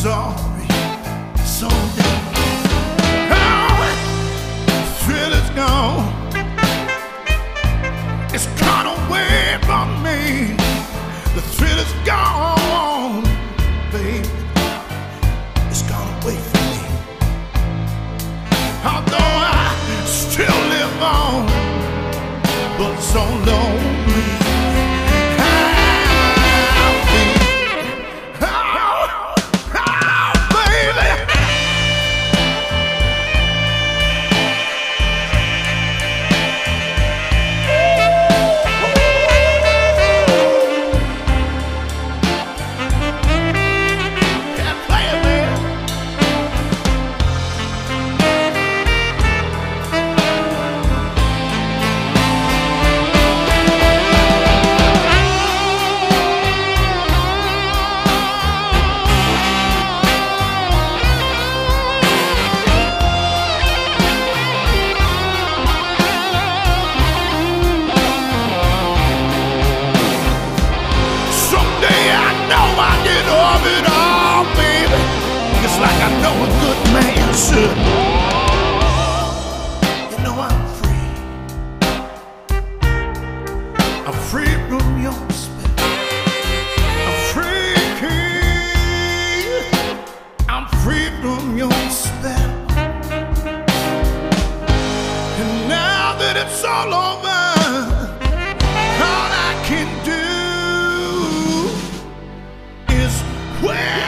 sorry someday. Oh, the thrill is gone. It's gone away from me. The thrill is gone, baby. It's gone away from me. Although I still live on, but so lonely. Like I know a good man should. You know I'm free. I'm free from your spell. I'm free. I'm free from your spell. And now that it's all over, all I can do is wait.